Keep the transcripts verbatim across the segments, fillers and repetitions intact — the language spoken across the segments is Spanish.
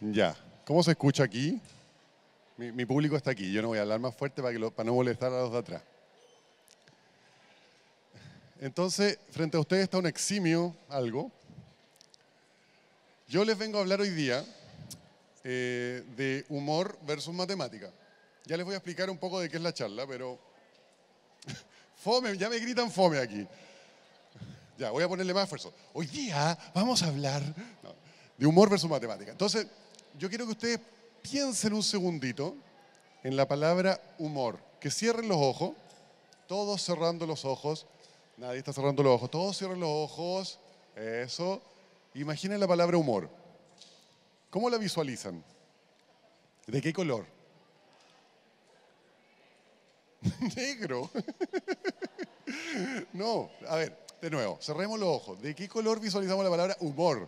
Ya. ¿Cómo se escucha aquí? Mi, mi público está aquí. Yo no voy a hablar más fuerte para, que lo- para no molestar a los de atrás. Entonces, frente a ustedes está un eximio algo. Yo les vengo a hablar hoy día eh, de humor versus matemática. Ya les voy a explicar un poco de qué es la charla, pero... Fome, ya me gritan fome aquí. Ya, voy a ponerle más esfuerzo. Hoy día vamos a hablar no, de humor versus matemática. Entonces, yo quiero que ustedes piensen un segundito en la palabra humor. Que cierren los ojos, todos cerrando los ojos. Nadie está cerrando los ojos. Todos cierren los ojos. Eso. Imaginen la palabra humor. ¿Cómo la visualizan? ¿De qué color? Negro. No, a ver, de nuevo, cerremos los ojos. ¿De qué color visualizamos la palabra humor?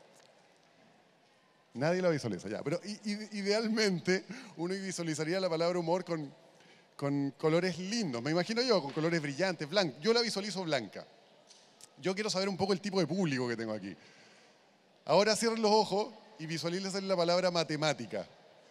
Nadie la visualiza, ya. Pero i- i- idealmente uno visualizaría la palabra humor con, con colores lindos. Me imagino yo, con colores brillantes, blancos. Yo la visualizo blanca. Yo quiero saber un poco el tipo de público que tengo aquí. Ahora cierren los ojos y visualicen la palabra matemática.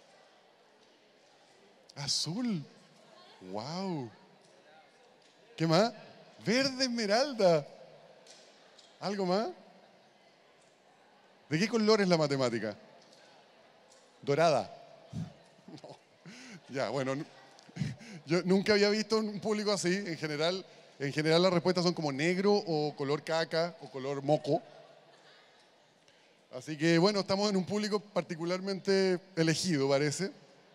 Azul. Wow. ¿Qué más? Verde esmeralda. ¿Algo más? ¿De qué color es la matemática? Dorada. No. Ya, bueno, n- yo nunca había visto un público así. En general, en general las respuestas son como negro o color caca o color moco. Así que bueno, estamos en un público particularmente elegido, parece.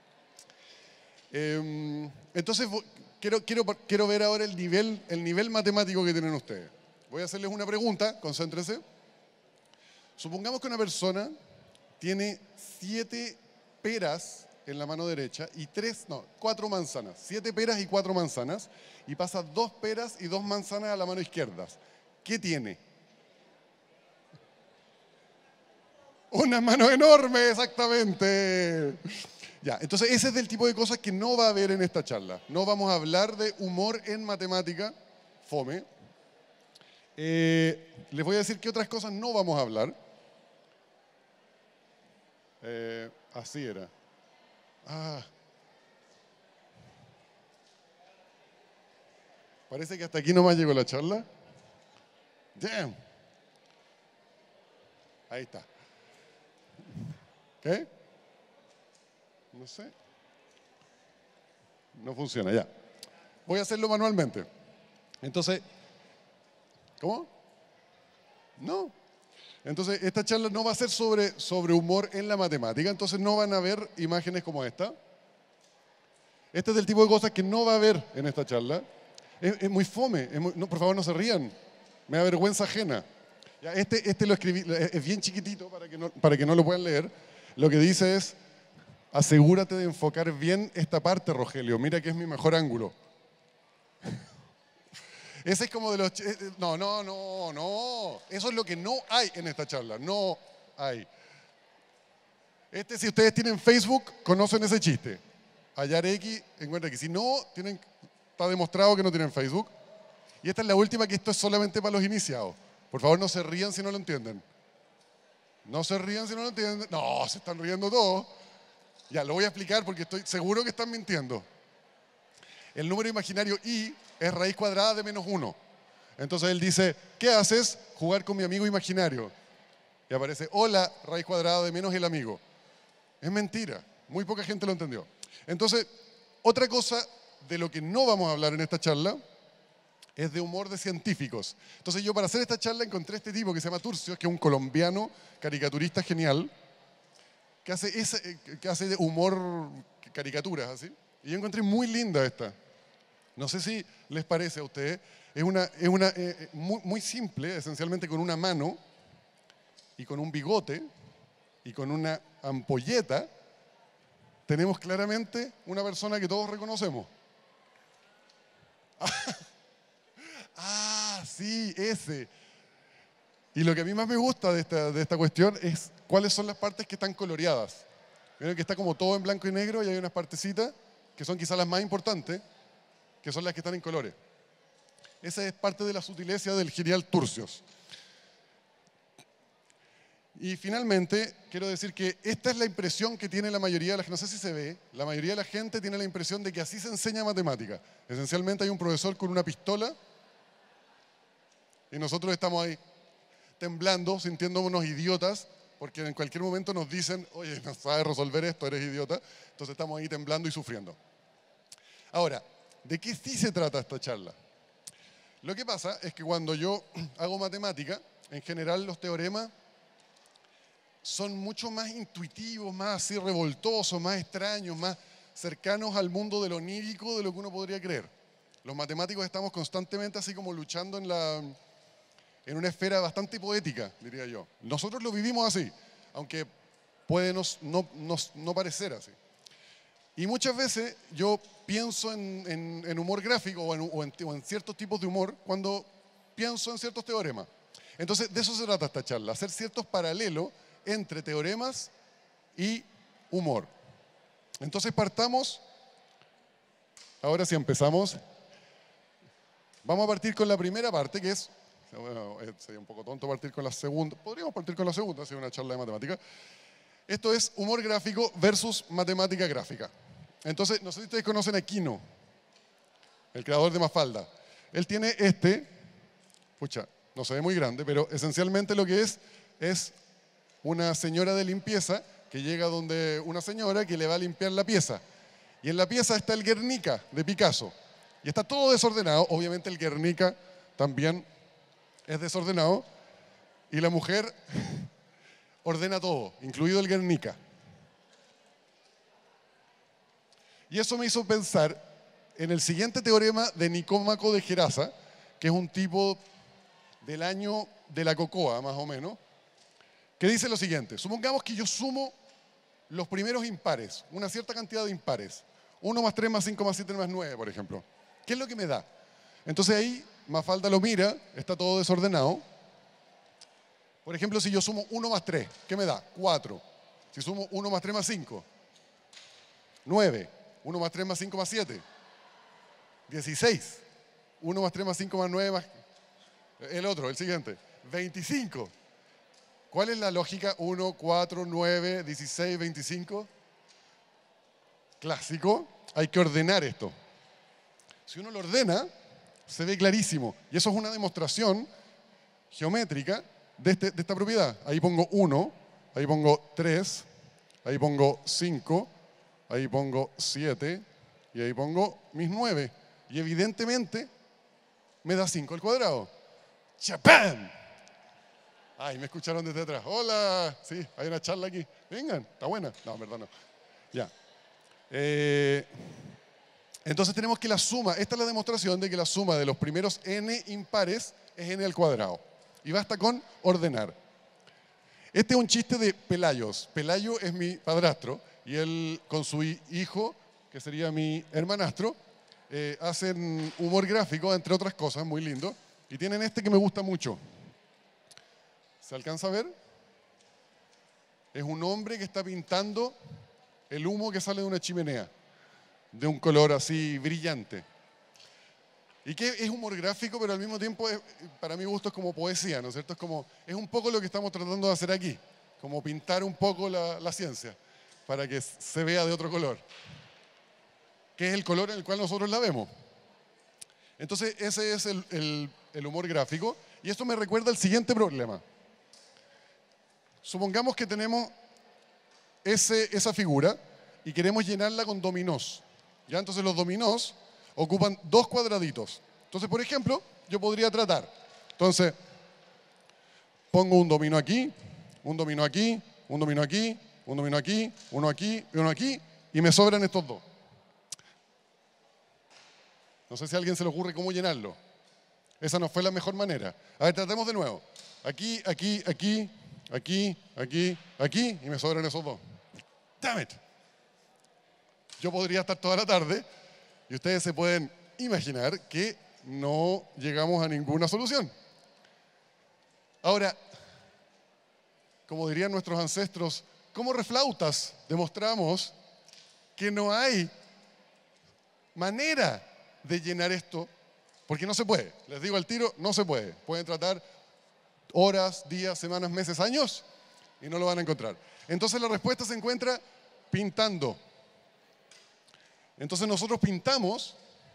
Em, entonces, vo- quiero, quiero, quiero ver ahora el nivel, el nivel matemático que tienen ustedes. Voy a hacerles una pregunta, concéntrense. Supongamos que una persona tiene siete peras en la mano derecha y tres, no, cuatro manzanas. Siete peras y cuatro manzanas y pasa dos peras y dos manzanas a la mano izquierda. ¿Qué tiene? Una mano enorme, exactamente. Ya, entonces ese es del tipo de cosas que no va a haber en esta charla. No vamos a hablar de humor en matemática, fome. Eh, les voy a decir qué otras cosas no vamos a hablar. Eh, así era. Ah, parece que hasta aquí nomás llegó la charla. Damn. Ahí está. ¿Qué? No sé. No funciona, ya. Voy a hacerlo manualmente. Entonces, ¿cómo? No. Entonces, esta charla no va a ser sobre, sobre humor en la matemática, entonces no van a ver imágenes como esta. Este es el tipo de cosas que no va a haber en esta charla. Es, es muy fome, es muy- no, por favor no se rían, me da vergüenza ajena. Ya, este, este lo escribí, es es bien chiquitito para que, no, para que no lo puedan leer. Lo que dice es, asegúrate de enfocar bien esta parte, Rogelio, mira que es mi mejor ángulo. Ese es como de los... ch- eh, eh, No, no, no, no. Eso es lo que no hay en esta charla. No hay. Este, si ustedes tienen Facebook, conocen ese chiste. Hallar X, encuentra X. Si no, tienen, está demostrado que no tienen Facebook. Y esta es la última, que esto es solamente para los iniciados. Por favor, no se rían si no lo entienden. No se rían si no lo entienden. No, se están riendo todos. Ya, lo voy a explicar porque estoy seguro que están mintiendo. El número imaginario i es raíz cuadrada de menos uno. Entonces él dice, ¿qué haces? Jugar con mi amigo imaginario. Y aparece, hola, raíz cuadrada de menos el amigo. Es mentira, muy poca gente lo entendió. Entonces, otra cosa de lo que no vamos a hablar en esta charla es de humor de científicos. Entonces yo para hacer esta charla encontré este tipo que se llama Turcios, que es un colombiano caricaturista genial, que hace, ese, que hace de humor, caricaturas así. Y yo encontré muy linda esta. No sé si les parece a ustedes. Es una, es una eh, eh, muy, muy simple, esencialmente con una mano y con un bigote y con una ampolleta, tenemos claramente una persona que todos reconocemos. Ah, sí, ese. Y lo que a mí más me gusta de esta, de esta cuestión es cuáles son las partes que están coloreadas. Miren que está como todo en blanco y negro y hay unas partecitas que son quizás las más importantes, que son las que están en colores. Esa es parte de la sutileza del genial Turcios. Y finalmente, quiero decir que esta es la impresión que tiene la mayoría de la gente, no sé si se ve, la mayoría de la gente tiene la impresión de que así se enseña matemática. Esencialmente hay un profesor con una pistola y nosotros estamos ahí temblando, sintiéndonos idiotas, porque en cualquier momento nos dicen, oye, no sabes resolver esto, eres idiota. Entonces estamos ahí temblando y sufriendo. Ahora, ¿de qué sí se trata esta charla? Lo que pasa es que cuando yo hago matemática, en general los teoremas son mucho más intuitivos, más así revoltosos, más extraños, más cercanos al mundo de lo onírico de lo que uno podría creer. Los matemáticos estamos constantemente así como luchando en, la, en una esfera bastante poética, diría yo. Nosotros lo vivimos así, aunque puede nos, no, nos, no parecer así. Y muchas veces yo pienso en, en, en humor gráfico o en, o, en, o en ciertos tipos de humor cuando pienso en ciertos teoremas. Entonces, de eso se trata esta charla, hacer ciertos paralelos entre teoremas y humor. Entonces partamos, ahora sí empezamos. Vamos a partir con la primera parte, que es, bueno, sería un poco tonto partir con la segunda, podríamos partir con la segunda, si es una charla de matemática. Esto es humor gráfico versus matemática gráfica. Entonces, no sé si ustedes conocen a Kino, el creador de Mafalda. Él tiene este, pucha, no se ve muy grande, pero esencialmente lo que es, es una señora de limpieza que llega donde una señora que le va a limpiar la pieza. Y en la pieza está el Guernica de Picasso. Y está todo desordenado. Obviamente el Guernica también es desordenado. Y la mujer ordena todo, incluido el Guernica. Y eso me hizo pensar en el siguiente teorema de Nicómaco de Gerasa, que es un tipo del año de la cocoa, más o menos, que dice lo siguiente: supongamos que yo sumo los primeros impares, una cierta cantidad de impares, uno más tres más cinco más siete más nueve, por ejemplo. ¿Qué es lo que me da? Entonces ahí Mafalda lo mira, está todo desordenado. Por ejemplo, si yo sumo uno más tres, ¿qué me da? cuatro. Si sumo uno más tres más cinco, nueve. uno más tres más cinco más siete, dieciséis. uno más tres más cinco más nueve más... El otro, el siguiente, veinticinco. ¿Cuál es la lógica? uno, cuatro, nueve, dieciséis, veinticinco. Clásico. Hay que ordenar esto. Si uno lo ordena, se ve clarísimo. Y eso es una demostración geométrica de, este, de esta propiedad. Ahí pongo uno, ahí pongo tres, ahí pongo cinco, ahí pongo siete y ahí pongo mis nueve. Y evidentemente me da cinco al cuadrado. ¡Chapán! Ay, me escucharon desde atrás. Hola, sí, hay una charla aquí. Vengan, está buena. No, en verdad no. Ya. Eh, entonces tenemos que la suma, esta es la demostración de que la suma de los primeros n impares es n al cuadrado. Y basta con ordenar. Este es un chiste de Pelayos. Pelayo es mi padrastro y él con su hijo, que sería mi hermanastro, eh, hacen humor gráfico, entre otras cosas, muy lindo. Y tienen este que me gusta mucho. ¿Se alcanza a ver? Es un hombre que está pintando el humo que sale de una chimenea, de un color así brillante. Y que es humor gráfico, pero al mismo tiempo, es, para mi gusto, es como poesía, ¿no es cierto? Es, como, es un poco lo que estamos tratando de hacer aquí, como pintar un poco la, la ciencia, para que se vea de otro color, que es el color en el cual nosotros la vemos. Entonces, ese es el, el, el humor gráfico, y esto me recuerda al siguiente problema. Supongamos que tenemos ese, esa figura y queremos llenarla con dominós. ¿Ya? Entonces los dominós ocupan dos cuadraditos. Entonces, por ejemplo, yo podría tratar. Entonces, pongo un dominó aquí, un dominó aquí, un dominó aquí, un dominó aquí, uno aquí y uno aquí, y me sobran estos dos. No sé si a alguien se le ocurre cómo llenarlo. Esa no fue la mejor manera. A ver, tratemos de nuevo. Aquí, aquí, aquí, aquí, aquí, aquí, y me sobran esos dos. Damn it. Yo podría estar toda la tarde y ustedes se pueden imaginar que no llegamos a ninguna solución. Ahora, como dirían nuestros ancestros, como reflautas demostramos que no hay manera de llenar esto, porque no se puede. Les digo al tiro, no se puede. Pueden tratar horas, días, semanas, meses, años, y no lo van a encontrar. Entonces la respuesta se encuentra pintando. Entonces nosotros pintamos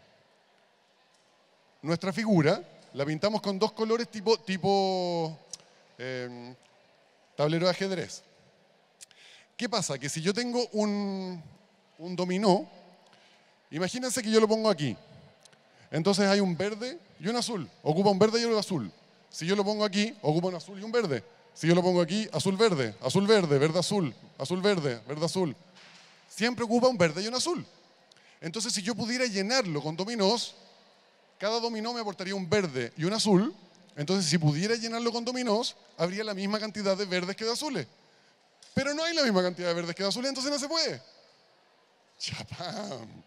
nuestra figura, la pintamos con dos colores tipo, tipo eh, tablero de ajedrez. ¿Qué pasa? Que si yo tengo un, un dominó, imagínense que yo lo pongo aquí. Entonces hay un verde y un azul. Ocupa un verde y un azul. Si yo lo pongo aquí, ocupa un azul y un verde. Si yo lo pongo aquí, azul-verde, azul-verde, verde-azul, azul-verde, verde-azul. Siempre ocupa un verde y un azul. Entonces, si yo pudiera llenarlo con dominós, cada dominó me aportaría un verde y un azul. Entonces, si pudiera llenarlo con dominós, habría la misma cantidad de verdes que de azules. Pero no hay la misma cantidad de verdes que de azules, entonces no se puede. ¡Chapam!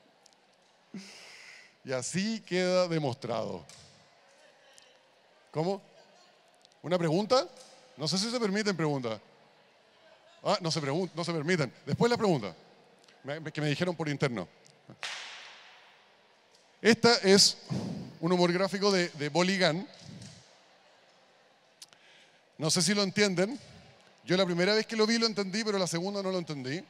Y así queda demostrado. ¿Cómo? ¿Una pregunta? No sé si se permiten preguntas. Ah, no se, pregun- no se permiten. Después la pregunta, me- que me dijeron por interno. Esta es un humor gráfico de, de Boligán. No sé si lo entienden. Yo la primera vez que lo vi lo entendí, pero la segunda no lo entendí.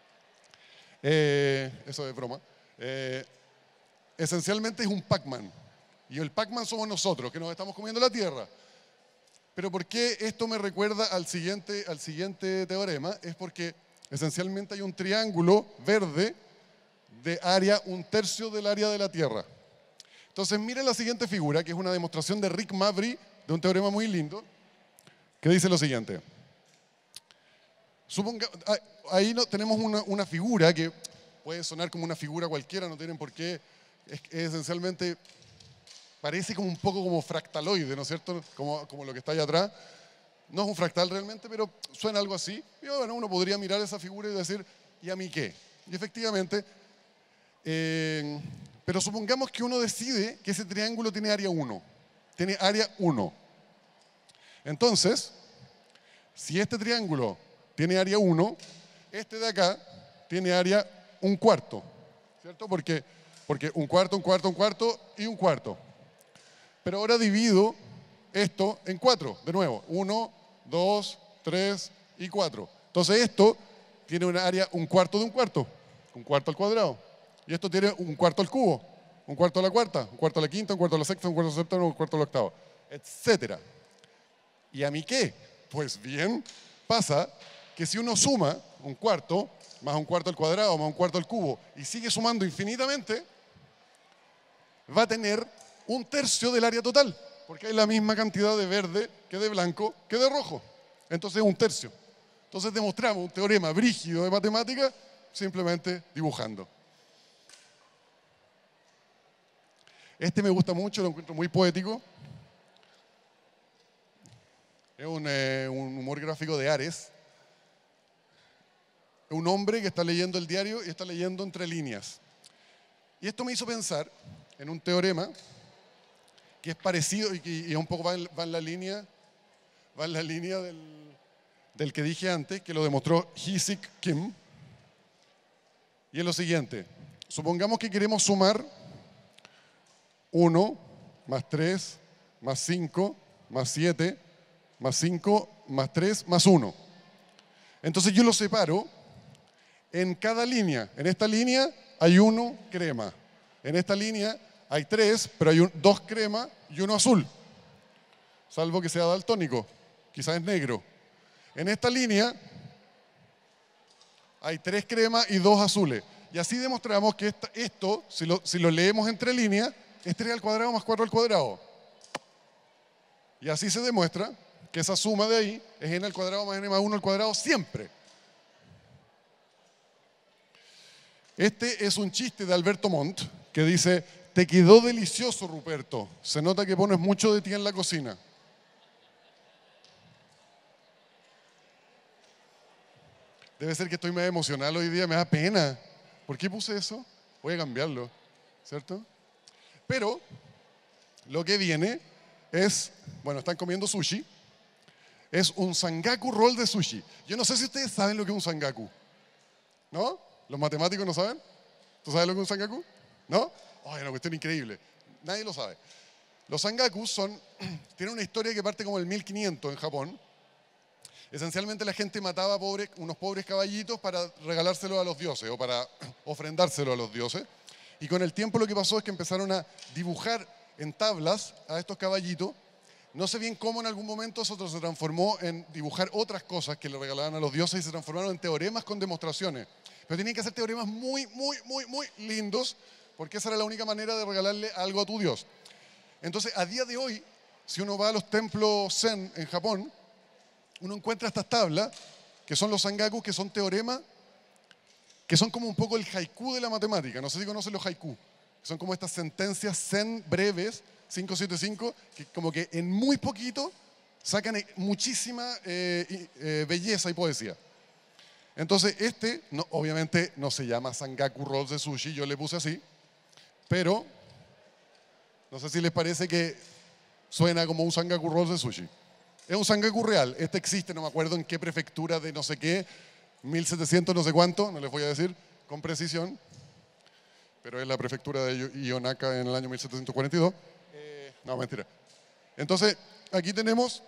Eh, eso es broma. Eh, esencialmente es un Pac-Man. Y el Pac-Man somos nosotros, que nos estamos comiendo la tierra. Pero ¿por qué esto me recuerda al siguiente, al siguiente teorema? Es porque esencialmente hay un triángulo verde de área, un tercio del área de la Tierra. Entonces miren la siguiente figura, que es una demostración de Rick Mavry, de un teorema muy lindo, que dice lo siguiente. Suponga, ahí no, tenemos una, una figura que puede sonar como una figura cualquiera, no tienen por qué, es, es esencialmente, parece como un poco como fractaloide, ¿no es cierto? Como, como lo que está ahí atrás. No es un fractal realmente, pero suena algo así. Y bueno, uno podría mirar esa figura y decir, ¿y a mí qué? Y efectivamente, eh, pero supongamos que uno decide que ese triángulo tiene área uno. Tiene área uno. Entonces, si este triángulo tiene área uno, este de acá tiene área un cuarto, ¿cierto? Porque, porque un cuarto, un cuarto, un cuarto y un cuarto. Pero ahora divido esto en cuatro, de nuevo. uno, dos, tres y cuatro. Entonces esto tiene un área un cuarto de un cuarto, un cuarto al cuadrado. Y esto tiene un cuarto al cubo, un cuarto a la cuarta, un cuarto a la quinta, un cuarto a la sexta, un cuarto a la séptima, un cuarto a la octava, etcétera. ¿Y a mí qué? Pues bien, pasa que si uno suma un cuarto, más un cuarto al cuadrado, más un cuarto al cubo, y sigue sumando infinitamente, va a tener un tercio del área total, porque hay la misma cantidad de verde que de blanco que de rojo. Entonces un tercio. Entonces demostramos un teorema brígido de matemática simplemente dibujando. Este me gusta mucho, lo encuentro muy poético. Es un, eh, un humor gráfico de Ares. Es un hombre que está leyendo el diario y está leyendo entre líneas. Y esto me hizo pensar en un teorema que es parecido y que y un poco va en, va en la línea, va en la línea del, del que dije antes, que lo demostró Hee-Sik Kim. Y es lo siguiente. Supongamos que queremos sumar uno más tres más cinco más siete más cinco más tres más uno. Entonces yo lo separo en cada línea. En esta línea hay uno crema. En esta línea hay tres, pero hay un, dos crema y uno azul. Salvo que sea daltónico, quizás es negro. En esta línea hay tres cremas y dos azules. Y así demostramos que esta, esto, si lo, si lo leemos entre líneas, es tres al cuadrado más cuatro al cuadrado. Y así se demuestra que esa suma de ahí es n al cuadrado más n más uno al cuadrado siempre. Este es un chiste de Alberto Montt que dice, te quedó delicioso, Ruperto. Se nota que pones mucho de ti en la cocina. Debe ser que estoy más emocional hoy día, me da pena. ¿Por qué puse eso? Voy a cambiarlo, ¿cierto? Pero lo que viene es, bueno, están comiendo sushi. Es un sangaku roll de sushi. Yo no sé si ustedes saben lo que es un sangaku. ¿No? ¿Los matemáticos no saben? ¿Tú sabes lo que es un sangaku? ¿No? Oh, es una cuestión increíble. Nadie lo sabe. Los sangakus son, tienen una historia que parte como el mil quinientos en Japón. Esencialmente la gente mataba pobres, unos pobres caballitos para regalárselos a los dioses o para ofrendárselo a los dioses. Y con el tiempo lo que pasó es que empezaron a dibujar en tablas a estos caballitos. No sé bien cómo en algún momento eso se transformó en dibujar otras cosas que le regalaban a los dioses y se transformaron en teoremas con demostraciones. Pero tenían que ser teoremas muy, muy, muy, muy lindos, porque esa era la única manera de regalarle algo a tu dios. Entonces, a día de hoy, si uno va a los templos Zen en Japón, uno encuentra estas tablas, que son los sangakus, que son teoremas, que son como un poco el haiku de la matemática. No sé si conocen los haiku. Son como estas sentencias Zen breves, cinco siete cinco, que como que en muy poquito sacan muchísima eh, eh, belleza y poesía. Entonces, este, no, obviamente, no se llama Sangaku Rolls de Sushi, yo le puse así, pero no sé si les parece que suena como un Sangaku Rolls de Sushi. Es un Sangaku real, este existe, no me acuerdo en qué prefectura de no sé qué, mil setecientos no sé cuánto, no les voy a decir con precisión, pero es la prefectura de Ionaka en el año mil setecientos cuarenta y dos. Eh, no, mentira. Entonces, aquí tenemos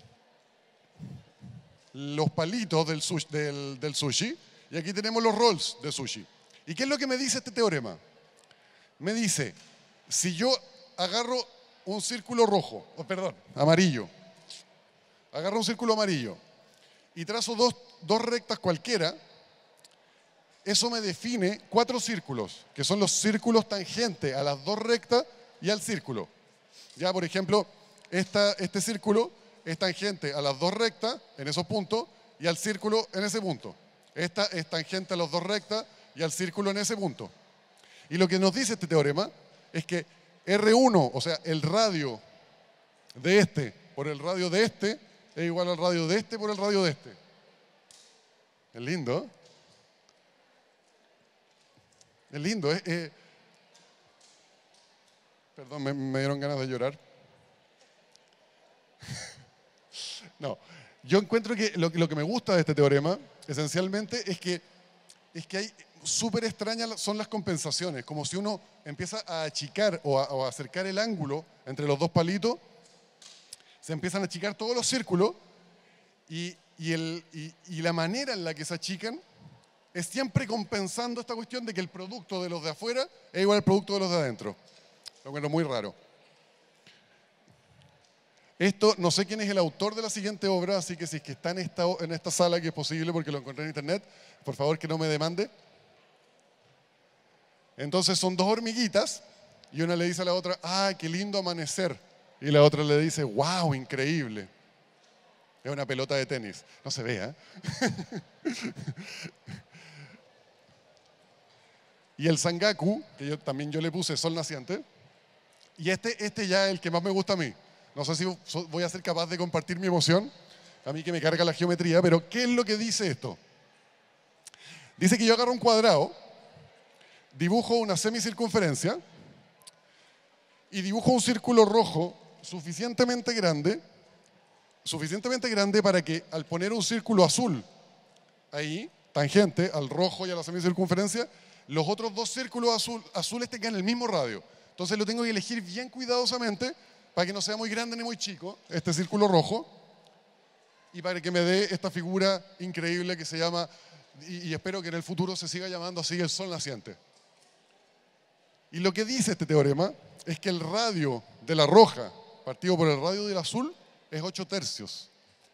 los palitos del sushi, del, del sushi y aquí tenemos los rolls de sushi. ¿Y qué es lo que me dice este teorema? Me dice, si yo agarro un círculo rojo, oh, perdón, amarillo, agarro un círculo amarillo y trazo dos, dos rectas cualquiera, eso me define cuatro círculos, que son los círculos tangentes a las dos rectas y al círculo. Ya, por ejemplo, esta, este círculo es tangente a las dos rectas en esos puntos y al círculo en ese punto. Esta es tangente a las dos rectas y al círculo en ese punto. Y lo que nos dice este teorema es que R uno, o sea, el radio de este por el radio de este, es igual al radio de este por el radio de este. Es lindo, ¿eh? Es lindo, ¿eh? eh perdón, me, me dieron ganas de llorar. No, yo encuentro que lo, lo que me gusta de este teorema, esencialmente, es que, es que hay súper extrañas son las compensaciones, como si uno empieza a achicar o a, o a acercar el ángulo entre los dos palitos, se empiezan a achicar todos los círculos y, y, el, y, y la manera en la que se achican es siempre compensando esta cuestión de que el producto de los de afuera es igual al producto de los de adentro. Lo encuentro muy raro. Esto, no sé quién es el autor de la siguiente obra, así que si es que está en esta, en esta sala, que es posible porque lo encontré en internet, por favor que no me demande. Entonces son dos hormiguitas y una le dice a la otra, ¡ah, qué lindo amanecer! Y la otra le dice, ¡wow, increíble! Es una pelota de tenis. No se ve, ¿eh? Y el Sangaku, que yo, también yo le puse sol naciente, y este, este ya es el que más me gusta a mí. No sé si voy a ser capaz de compartir mi emoción, a mí que me carga la geometría, pero ¿qué es lo que dice esto? Dice que yo agarro un cuadrado, dibujo una semicircunferencia y dibujo un círculo rojo suficientemente grande, suficientemente grande para que al poner un círculo azul ahí, tangente al rojo y a la semicircunferencia, los otros dos círculos azul, azules tengan el mismo radio. Entonces lo tengo que elegir bien cuidadosamente para que no sea muy grande ni muy chico, este círculo rojo, y para que me dé esta figura increíble que se llama, y, y espero que en el futuro se siga llamando así, el sol naciente. Y lo que dice este teorema es que el radio de la roja partido por el radio del azul es ocho tercios.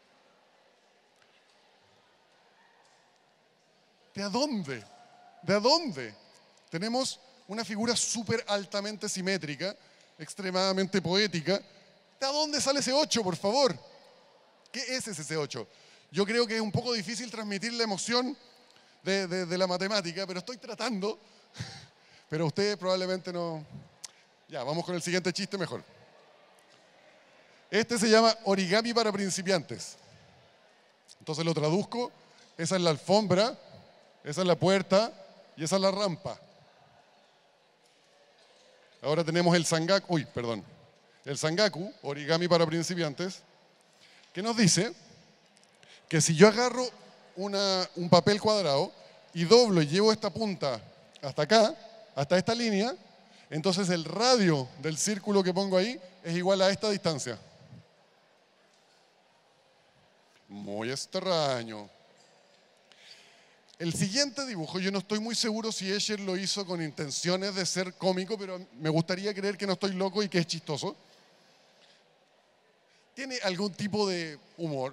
¿De dónde? ¿De dónde? Tenemos una figura súper altamente simétrica, extremadamente poética. ¿De dónde sale ese ocho, por favor? ¿Qué es ese ocho? Yo creo que es un poco difícil transmitir la emoción de, de, de la matemática, pero estoy tratando. Pero ustedes probablemente no... Ya, vamos con el siguiente chiste mejor. Este se llama origami para principiantes. Entonces lo traduzco. Esa es la alfombra, esa es la puerta y esa es la rampa. Ahora tenemos el Sangaku, uy, perdón, el Sangaku, origami para principiantes, que nos dice que si yo agarro una, un papel cuadrado y doblo y llevo esta punta hasta acá, hasta esta línea, entonces el radio del círculo que pongo ahí es igual a esta distancia. Muy extraño. El siguiente dibujo, yo no estoy muy seguro si Escher lo hizo con intenciones de ser cómico, pero me gustaría creer que no estoy loco y que es chistoso. Tiene algún tipo de humor.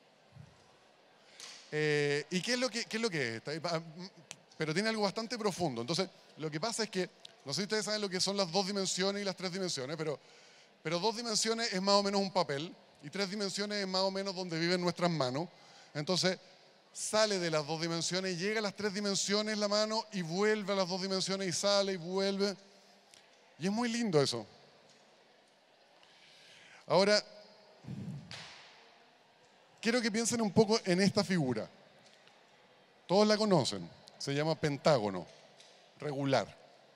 Eh, ¿Y qué es lo que, qué es lo que es? Pero tiene algo bastante profundo. Entonces, lo que pasa es que, no sé si ustedes saben lo que son las dos dimensiones y las tres dimensiones, pero, pero dos dimensiones es más o menos un papel y tres dimensiones es más o menos donde viven nuestras manos. Entonces, sale de las dos dimensiones, llega a las tres dimensiones la mano y vuelve a las dos dimensiones y sale y vuelve. Y es muy lindo eso. Ahora, quiero que piensen un poco en esta figura. Todos la conocen. Se llama pentágono regular.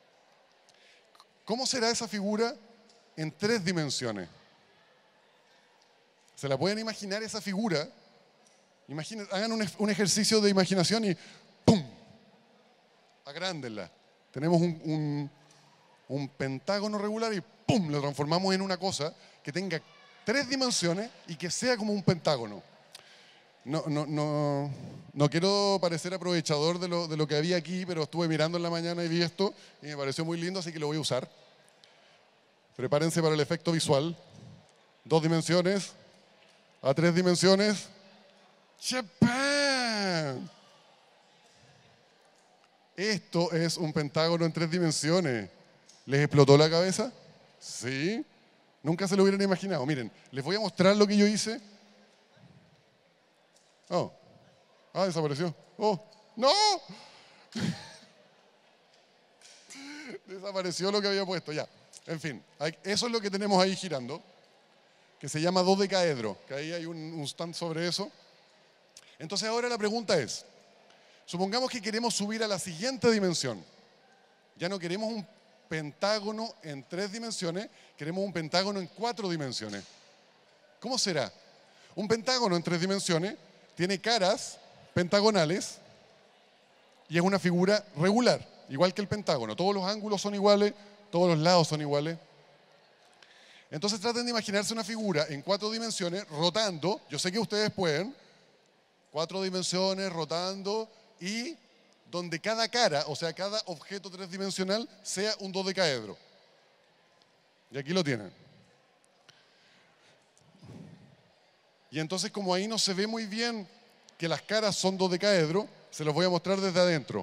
¿Cómo será esa figura en tres dimensiones? ¿Se la pueden imaginar esa figura? Imaginen, hagan un, un ejercicio de imaginación y ¡pum! Agrándenla. Tenemos un, un, un pentágono regular y ¡pum! Lo transformamos en una cosa que tenga tres dimensiones y que sea como un pentágono. No, no, no, no quiero parecer aprovechador de lo, de lo que había aquí, pero estuve mirando en la mañana y vi esto y me pareció muy lindo, así que lo voy a usar. Prepárense para el efecto visual. Dos dimensiones a tres dimensiones. ¡Chapán! Esto es un pentágono en tres dimensiones. ¿Les explotó la cabeza? ¿Sí? Nunca se lo hubieran imaginado. Miren, les voy a mostrar lo que yo hice. Oh. Ah, desapareció. Oh, no. Desapareció lo que había puesto, ya. En fin, eso es lo que tenemos ahí girando, que se llama dodecaedro, que ahí hay un, un stand sobre eso. Entonces ahora la pregunta es, supongamos que queremos subir a la siguiente dimensión. Ya no queremos un pentágono en tres dimensiones, queremos un pentágono en cuatro dimensiones. ¿Cómo será? Un pentágono en tres dimensiones tiene caras pentagonales y es una figura regular, igual que el pentágono. Todos los ángulos son iguales, todos los lados son iguales. Entonces traten de imaginarse una figura en cuatro dimensiones rotando. Yo sé que ustedes pueden. Cuatro dimensiones rotando y donde cada cara, o sea, cada objeto tridimensional sea un dodecaedro. Y aquí lo tienen. Y entonces, como ahí no se ve muy bien que las caras son dodecaedro, se los voy a mostrar desde adentro.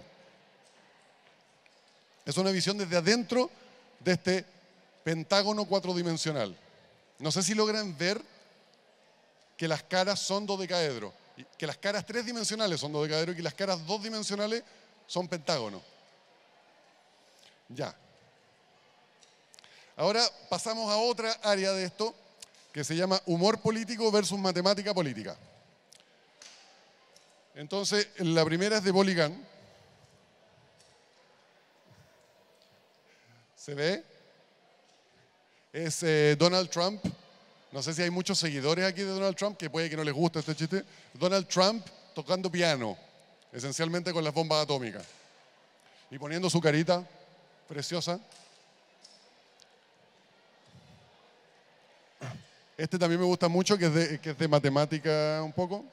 Es una visión desde adentro de este pentágono cuatrodimensional. No sé si logran ver que las caras son dodecaedro, que las caras tres dimensionales son dodecaedro y que las caras dos dimensionales son pentágono. Ya. Ahora pasamos a otra área de esto que se llama humor político versus matemática política. Entonces, la primera es de Polygon. ¿Se ve? Es eh, Donald Trump. No sé si hay muchos seguidores aquí de Donald Trump, que puede que no les guste este chiste. Donald Trump tocando piano, esencialmente con las bombas atómicas. Y poniendo su carita preciosa. Este también me gusta mucho, que es de, que es de matemática un poco.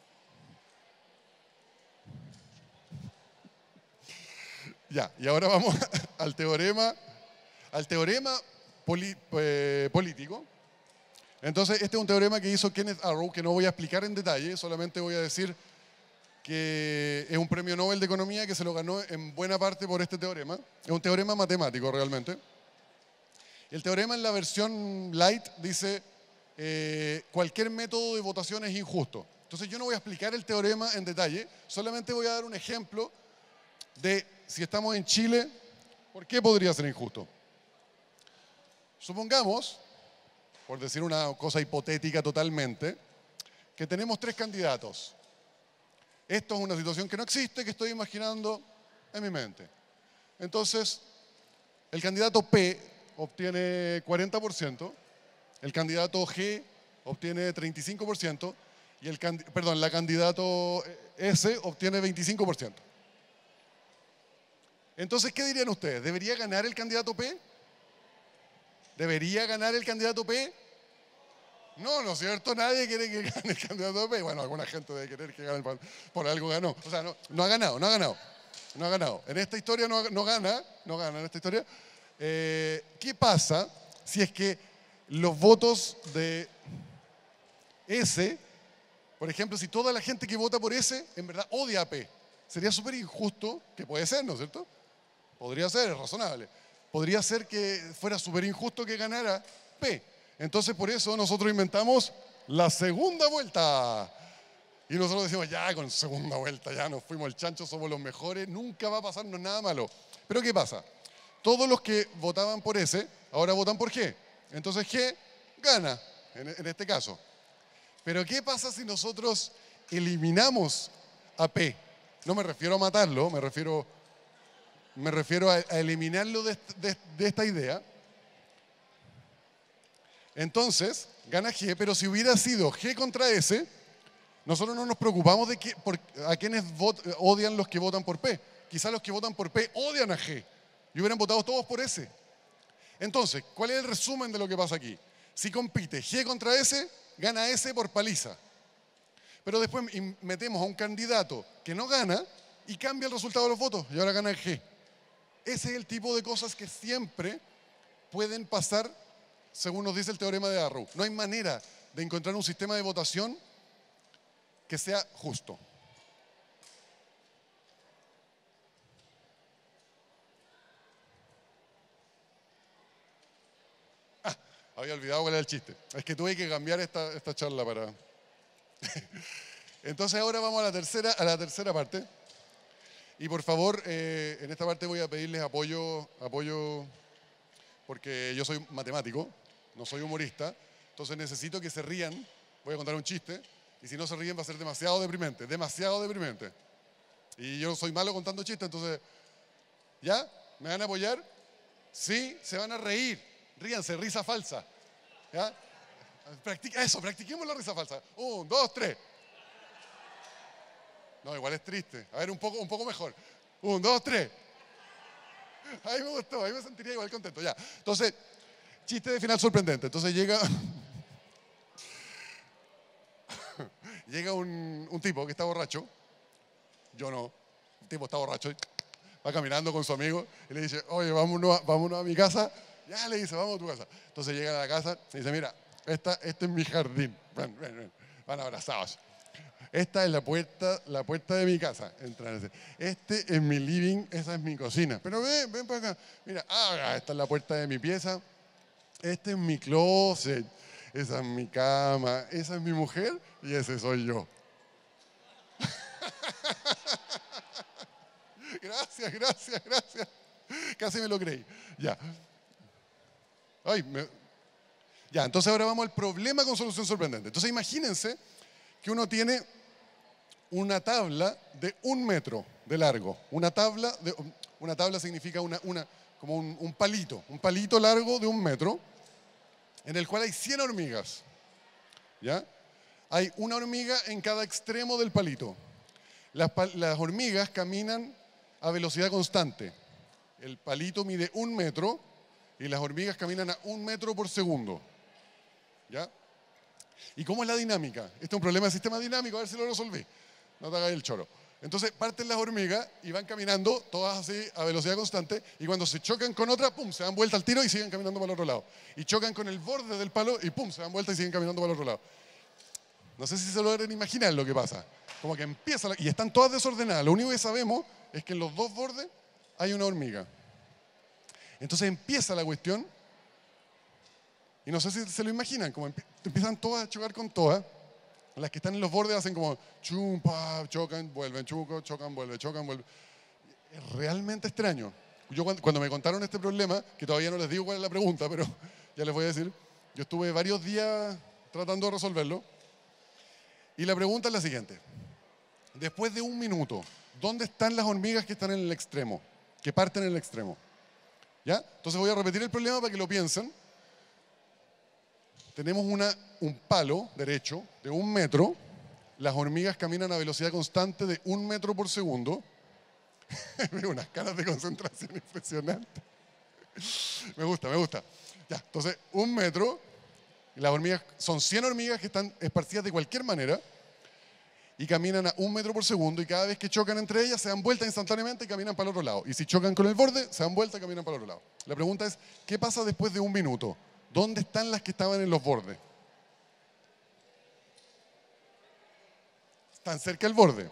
Ya, y ahora vamos al teorema, al teorema poli, eh, político. Entonces, este es un teorema que hizo Kenneth Arrow, que no voy a explicar en detalle, solamente voy a decir que es un premio Nobel de Economía que se lo ganó en buena parte por este teorema. Es un teorema matemático realmente. El teorema en la versión light dice, eh, cualquier método de votación es injusto. Entonces yo no voy a explicar el teorema en detalle, solamente voy a dar un ejemplo de si estamos en Chile, ¿por qué podría ser injusto? Supongamos, por decir una cosa hipotética totalmente, que tenemos tres candidatos. Esto es una situación que no existe, que estoy imaginando en mi mente. Entonces, el candidato P obtiene cuarenta por ciento, el candidato G obtiene treinta y cinco por ciento y el perdón, la candidato S obtiene veinticinco por ciento. Entonces, ¿qué dirían ustedes? ¿Debería ganar el candidato P? ¿Debería ganar el candidato P? No, ¿no es cierto? Nadie quiere que gane el candidato de P. Bueno, alguna gente debe querer que gane, por, por algo ganó. O sea, no, no ha ganado, no ha ganado. No ha ganado. En esta historia no, no gana, no gana en esta historia. Eh, ¿Qué pasa si es que los votos de S, por ejemplo, si toda la gente que vota por S en verdad odia a P? Sería súper injusto, que puede ser, ¿no es cierto? Podría ser, es razonable. Podría ser que fuera súper injusto que ganara P. Entonces, por eso nosotros inventamos la segunda vuelta. Y nosotros decimos, ya, con segunda vuelta, ya nos fuimos el chancho, somos los mejores, nunca va a pasarnos nada malo. Pero ¿qué pasa? Todos los que votaban por S, ahora votan por G. Entonces G gana, en, en este caso. Pero ¿qué pasa si nosotros eliminamos a P? No me refiero a matarlo, me refiero, me refiero a, a eliminarlo de, de, de esta idea. Entonces, gana G, pero si hubiera sido G contra S, nosotros no nos preocupamos de que, por, a quienes vot, odian los que votan por P. Quizás los que votan por P odian a G y hubieran votado todos por S. Entonces, ¿cuál es el resumen de lo que pasa aquí? Si compite G contra S, gana S por paliza. Pero después metemos a un candidato que no gana y cambia el resultado de los votos y ahora gana el G. Ese es el tipo de cosas que siempre pueden pasar según nos dice el teorema de Arrow. No hay manera de encontrar un sistema de votación que sea justo. Ah, había olvidado cuál era el chiste. Es que tuve que cambiar esta, esta charla para... Entonces ahora vamos a la tercera, a la tercera parte. Y por favor, eh, en esta parte voy a pedirles apoyo, apoyo porque yo soy matemático, no soy humorista, entonces necesito que se rían. Voy a contar un chiste y si no se ríen va a ser demasiado deprimente, demasiado deprimente. Y yo soy malo contando chistes, entonces, ¿ya? ¿Me van a apoyar? Sí, se van a reír. Ríanse, risa falsa. ¿Ya? Practica, eso, practiquemos la risa falsa. Un, dos, tres. No, igual es triste. A ver, un poco, un poco mejor. Un, dos, tres. Ahí me gustó, ahí me sentiría igual contento. Ya. Entonces, chiste de final sorprendente. Entonces llega... llega un, un tipo que está borracho. Yo no. El tipo está borracho. Va caminando con su amigo y le dice, oye, vámonos a, vámonos a mi casa. Ya le dice, vamos a tu casa. Entonces llega a la casa y dice, mira, esta, este es mi jardín. Ven, ven, ven. Van abrazados. Esta es la puerta, la puerta de mi casa. Entran. Este es mi living, esa es mi cocina. Pero ven, ven para acá. Mira, ah, esta es la puerta de mi pieza. Este es mi closet. Esa es mi cama. Esa es mi mujer y ese soy yo. Gracias, gracias, gracias. Casi me lo creí. Ya. Ay, me... Ya, entonces ahora vamos al problema con solución sorprendente. Entonces imagínense que uno tiene una tabla de un metro de largo. Una tabla, de, una tabla significa una, una, como un, un palito, un palito largo de un metro, en el cual hay cien hormigas. ¿Ya? Hay una hormiga en cada extremo del palito. Las, las hormigas caminan a velocidad constante. El palito mide un metro y las hormigas caminan a un metro por segundo. ¿Ya? ¿Y cómo es la dinámica? Este es un problema de sistema dinámico, a ver si lo resolví. No te hagas el choro. Entonces parten las hormigas y van caminando todas así a velocidad constante y cuando se chocan con otra, pum, se dan vuelta al tiro y siguen caminando para el otro lado. Y chocan con el borde del palo y pum, se dan vuelta y siguen caminando para el otro lado. No sé si se logran imaginar lo que pasa. Como que empieza, la... y están todas desordenadas. Lo único que sabemos es que en los dos bordes hay una hormiga. Entonces empieza la cuestión y no sé si se lo imaginan, como empiezan todas a chocar con todas. Las que están en los bordes hacen como chum, pa, chocan, vuelven, chuco, chocan, vuelven, chocan, vuelven. Es realmente extraño. Yo cuando, cuando me contaron este problema, que todavía no les digo cuál es la pregunta, pero ya les voy a decir, yo estuve varios días tratando de resolverlo. Y la pregunta es la siguiente. Después de un minuto, ¿dónde están las hormigas que están en el extremo? Que parten en el extremo. ¿Ya? Entonces voy a repetir el problema para que lo piensen. Tenemos una, un palo derecho de un metro. Las hormigas caminan a velocidad constante de un metro por segundo. Veo unas caras de concentración impresionantes. Me gusta, me gusta. Ya, entonces, un metro. Las hormigas son cien hormigas que están esparcidas de cualquier manera y caminan a un metro por segundo y cada vez que chocan entre ellas se dan vuelta instantáneamente y caminan para el otro lado. Y si chocan con el borde, se dan vuelta y caminan para el otro lado. La pregunta es, ¿qué pasa después de un minuto? ¿Dónde están las que estaban en los bordes? Están cerca del borde.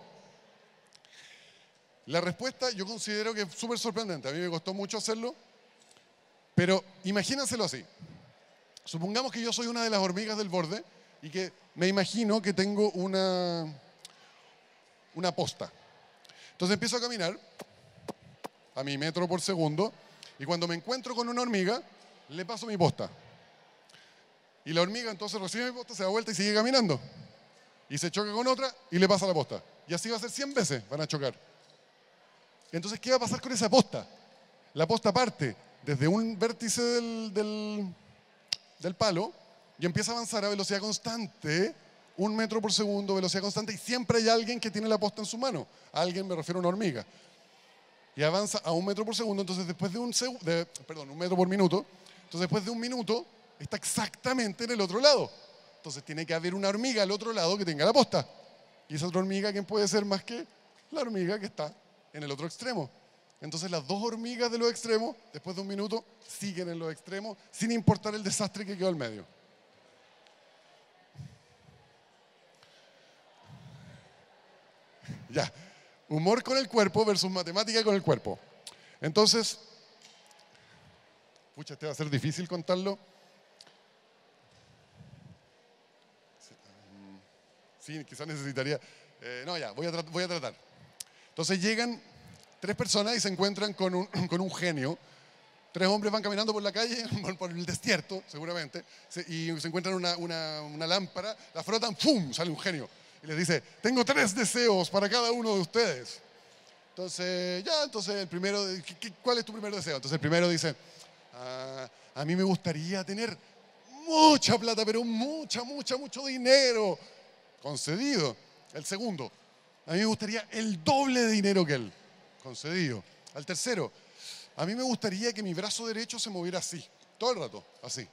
La respuesta yo considero que es súper sorprendente. A mí me costó mucho hacerlo, pero imagínenselo así. Supongamos que yo soy una de las hormigas del borde y que me imagino que tengo una, una posta. Entonces empiezo a caminar a mi metro por segundo y cuando me encuentro con una hormiga, le paso mi posta. Y la hormiga entonces recibe mi posta, se da vuelta y sigue caminando. Y se choca con otra y le pasa la posta. Y así va a ser cien veces, van a chocar. Entonces, ¿qué va a pasar con esa posta? La posta parte desde un vértice del... del del palo y empieza a avanzar a velocidad constante, un metro por segundo, velocidad constante, y siempre hay alguien que tiene la posta en su mano. A alguien me refiero a una hormiga. Y avanza a un metro por segundo, entonces después de un segundo, de, perdón, un metro por minuto, entonces después de un minuto está exactamente en el otro lado. Entonces tiene que haber una hormiga al otro lado que tenga la posta. Y esa otra hormiga, ¿quién puede ser más que la hormiga que está en el otro extremo? Entonces las dos hormigas de los extremos, después de un minuto, siguen en los extremos, sin importar el desastre que quedó al medio. Ya, humor con el cuerpo versus matemática con el cuerpo. Entonces, pucha, este va a ser difícil contarlo. Sí, quizás necesitaría... Eh, no, ya, voy a, voy a tratar. Entonces llegan... Tres personas y se encuentran con un, con un genio. Tres hombres van caminando por la calle, por el desierto, seguramente, y se encuentran una, una, una lámpara, la frotan, ¡pum!, sale un genio. Y les dice, tengo tres deseos para cada uno de ustedes. Entonces, ya, entonces el primero, ¿cuál es tu primer deseo? Entonces el primero dice, ah, a mí me gustaría tener mucha plata, pero mucha, mucha, mucho dinero. Concedido. El segundo, a mí me gustaría el doble de dinero que él. Concedido. Al tercero, a mí me gustaría que mi brazo derecho se moviera así, todo el rato, así.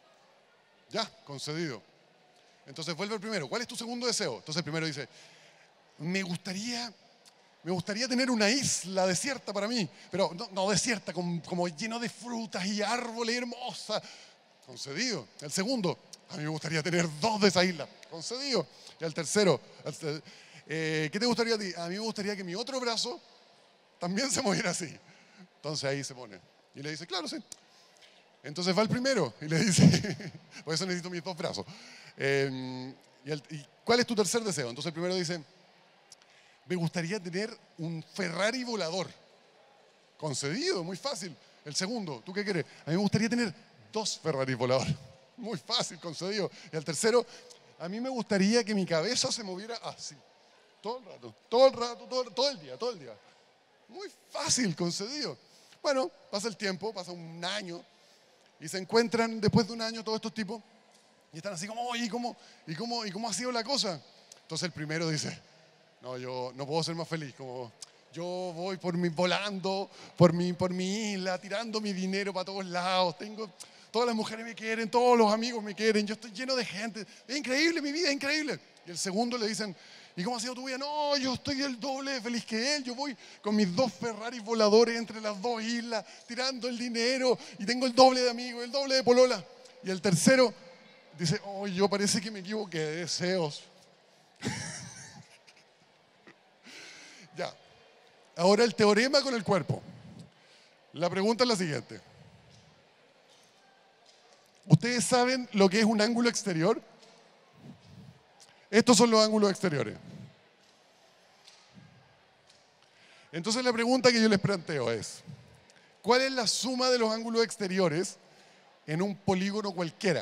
Ya, concedido. Entonces vuelve el primero. ¿Cuál es tu segundo deseo? Entonces el primero dice, me gustaría, me gustaría tener una isla desierta para mí, pero no, no desierta, como, como lleno de frutas y árboles hermosa. Concedido. El segundo, a mí me gustaría tener dos de esa isla. Concedido. Y el tercero, eh, ¿qué te gustaría a ti? A mí me gustaría que mi otro brazo también se moviera así. Entonces ahí se pone. Y le dice, claro, sí. Entonces va el primero y le dice, por eso necesito mis dos brazos. Eh, y, el, ¿Y cuál es tu tercer deseo? Entonces el primero dice, me gustaría tener un Ferrari volador. Concedido, muy fácil. El segundo, ¿tú qué quieres? A mí me gustaría tener dos Ferrari voladores. Muy fácil, concedido. Y el tercero, a mí me gustaría que mi cabeza se moviera así. Todo el rato, todo el rato, todo, todo el día, todo el día. Muy fácil, concedido. Bueno, pasa el tiempo, pasa un año y se encuentran después de un año todos estos tipos y están así como, oye, ¿y cómo, y cómo, y cómo ha sido la cosa? Entonces el primero dice, no, yo no puedo ser más feliz, como yo voy por mi, volando por mi, por mi isla, tirando mi dinero para todos lados, tengo, todas las mujeres me quieren, todos los amigos me quieren, yo estoy lleno de gente, es increíble, mi vida es increíble. Y el segundo le dicen, ¿y cómo ha sido tu vida? No, yo estoy el doble de feliz que él. Yo voy con mis dos Ferraris voladores entre las dos islas, tirando el dinero y tengo el doble de amigos, el doble de polola. Y el tercero dice, oh, yo parece que me equivoqué de deseos. Ya. Ahora el teorema con el cuerpo. La pregunta es la siguiente. ¿Ustedes saben lo que es un ángulo exterior? Estos son los ángulos exteriores. Entonces la pregunta que yo les planteo es, ¿cuál es la suma de los ángulos exteriores en un polígono cualquiera?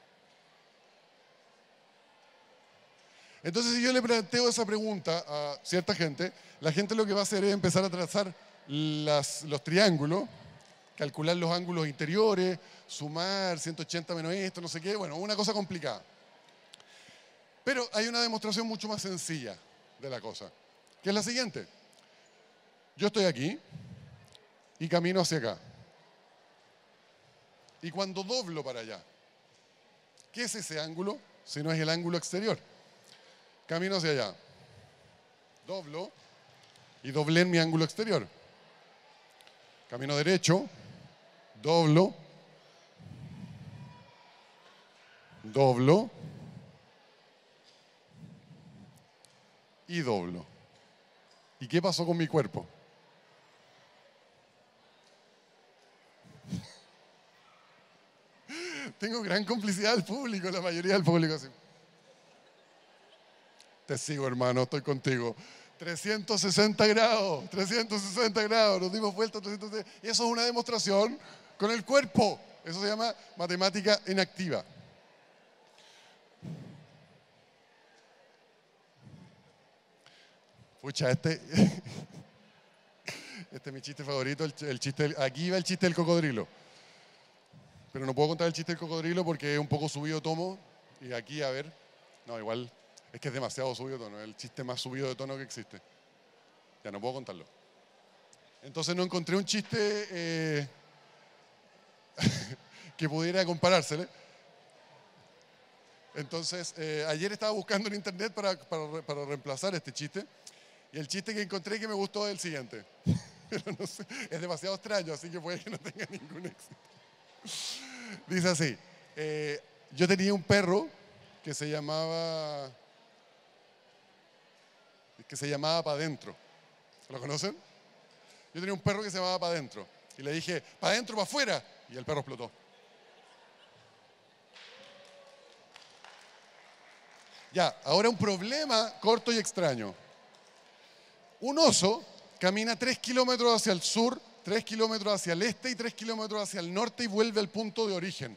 Entonces si yo le planteo esa pregunta a cierta gente, la gente lo que va a hacer es empezar a trazar las, los triángulos, calcular los ángulos interiores, sumar ciento ochenta menos esto, no sé qué, bueno, una cosa complicada. Pero hay una demostración mucho más sencilla de la cosa, que es la siguiente. Yo estoy aquí y camino hacia acá. Y cuando doblo para allá, ¿Qué es ese ángulo si no es el ángulo exterior? Camino hacia allá. Doblo y doblé en mi ángulo exterior. Camino derecho, doblo, doblo y doblo. ¿Y qué pasó con mi cuerpo? Tengo gran complicidad del público, la mayoría del público así. Te sigo, hermano, estoy contigo. trescientos sesenta grados, trescientos sesenta grados, nos dimos vuelta trescientos sesenta. Y eso es una demostración con el cuerpo. Eso se llama matemática inactiva. Pucha, este, este es mi chiste favorito, el, el chiste del- aquí va el chiste del cocodrilo. Pero no puedo contar el chiste del cocodrilo porque es un poco subido de tono. Y aquí, a ver, no, igual es que es demasiado subido de tono, es el chiste más subido de tono que existe. Ya no puedo contarlo. Entonces no encontré un chiste eh, que pudiera comparársele. Entonces, eh, ayer estaba buscando en internet para, para, re- para reemplazar este chiste. Y el chiste que encontré que me gustó es el siguiente. Pero no sé, es demasiado extraño, así que puede que no tenga ningún éxito. Dice así, eh, yo tenía un perro que se llamaba, que se llamaba Pa' Dentro. ¿Lo conocen? Yo tenía un perro que se llamaba Pa' Dentro. Y le dije, Pa' Dentro, Pa' Afuera. Y el perro explotó. Ya, ahora un problema corto y extraño. Un oso camina tres kilómetros hacia el sur, tres kilómetros hacia el este y tres kilómetros hacia el norte y vuelve al punto de origen.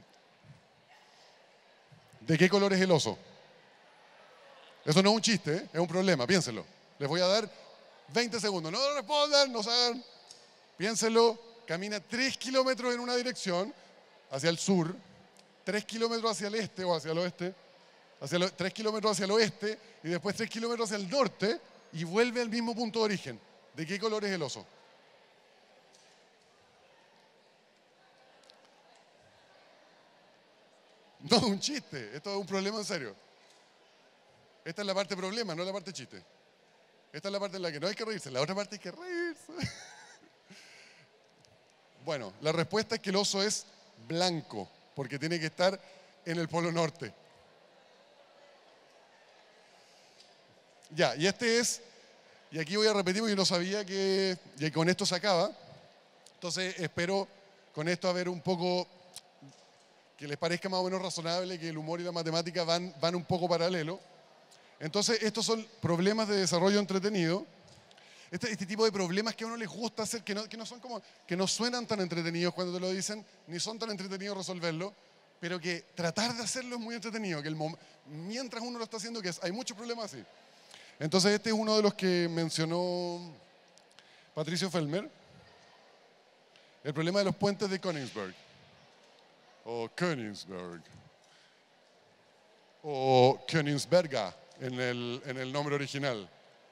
¿De qué color es el oso? Eso no es un chiste, ¿eh? Es un problema, piénsenlo. Les voy a dar veinte segundos. No lo respondan, no se hagan. Piénsenlo. Camina tres kilómetros en una dirección, hacia el sur, tres kilómetros hacia el este o hacia el oeste, hacia el, tres kilómetros hacia el oeste y después tres kilómetros hacia el norte y vuelve al mismo punto de origen. ¿De qué color es el oso? No, un chiste. Esto es un problema en serio. Esta es la parte problema, no la parte chiste. Esta es la parte en la que no hay que reírse, en la otra parte hay que reírse. Bueno, la respuesta es que el oso es blanco, porque tiene que estar en el polo norte. Ya, y este es, y aquí voy a repetir porque yo no sabía que, y con esto se acaba. Entonces espero con esto haber un poco, que les parezca más o menos razonable que el humor y la matemática van, van un poco paralelo. Entonces estos son problemas de desarrollo entretenido. Este, este tipo de problemas que a uno les gusta hacer, que no, que no son como, que no suenan tan entretenidos cuando te lo dicen, ni son tan entretenidos resolverlo, pero que tratar de hacerlo es muy entretenido, que el mom- mientras uno lo está haciendo, que es, hay muchos problemas así. Entonces este es uno de los que mencionó Patricio Felmer, el problema de los puentes de Königsberg, o Königsberg, o Königsberga en el, en el nombre original.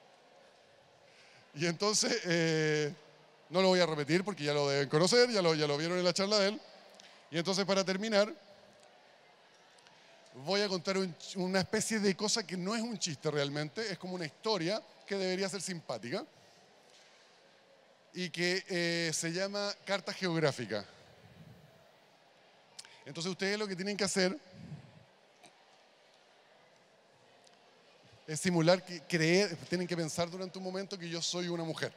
Y entonces, eh, no lo voy a repetir porque ya lo deben conocer, ya lo, ya lo vieron en la charla de él. Y entonces, para terminar, voy a contar un- una especie de cosa que no es un chiste realmente, es como una historia que debería ser simpática y que eh, se llama carta geográfica. Entonces, ustedes lo que tienen que hacer es simular, que, creer, tienen que pensar durante un momento que yo soy una mujer.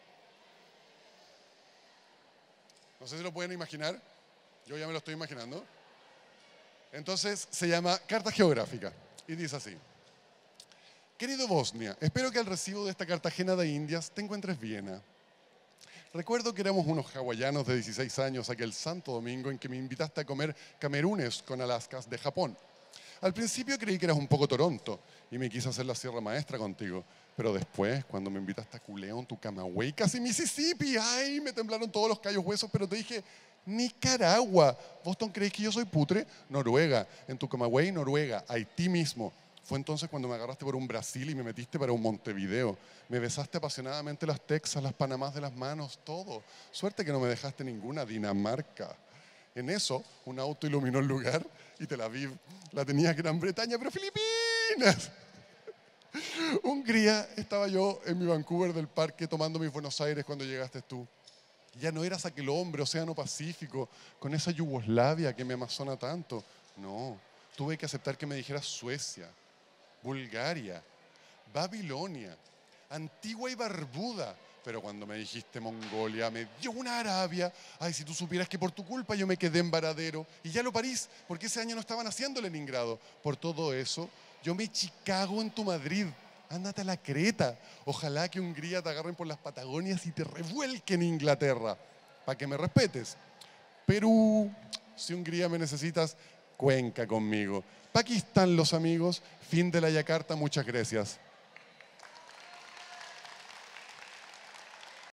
No sé si lo pueden imaginar, yo ya me lo estoy imaginando. Entonces se llama carta geográfica y dice así. Querido Bosnia, espero que al recibo de esta Cartagena de Indias te encuentres bien. Recuerdo que éramos unos hawaianos de dieciséis años aquel santo domingo en que me invitaste a comer camerunes con alaskas de Japón. Al principio creí que eras un poco Toronto y me quise hacer la Sierra Maestra contigo. Pero después, cuando me invitaste a Culeón, tu Camagüey, casi Mississippi, ay, me temblaron todos los callos huesos, pero te dije, Nicaragua. ¿Boston crees que yo soy putre? Noruega. En tu Camagüey, Noruega. Haití mismo. Fue entonces cuando me agarraste por un Brasil y me metiste para un Montevideo. Me besaste apasionadamente las Texas, las Panamás de las manos, todo. Suerte que no me dejaste ninguna Dinamarca. En eso, un auto iluminó el lugar y Tel Aviv la tenía Gran Bretaña, pero Filipinas. Hungría, estaba yo en mi Vancouver del parque tomando mis Buenos Aires cuando llegaste tú. Ya no eras aquel hombre, Océano Pacífico, con esa Yugoslavia que me amazona tanto. No, tuve que aceptar que me dijeras Suecia, Bulgaria, Babilonia, Antigua y Barbuda. Pero cuando me dijiste Mongolia, me dio una Arabia. Ay, si tú supieras que por tu culpa yo me quedé en Varadero. Y ya lo París, porque ese año no estaban haciendo Leningrado. Por todo eso, yo me Chicago en tu Madrid. Ándate a la Creta. Ojalá que Hungría te agarren por las Patagonias y te revuelquen Inglaterra. Para que me respetes. Perú, si Hungría me necesitas, Cuenca conmigo. Pakistán, los amigos. Fin de la Yakarta, muchas gracias.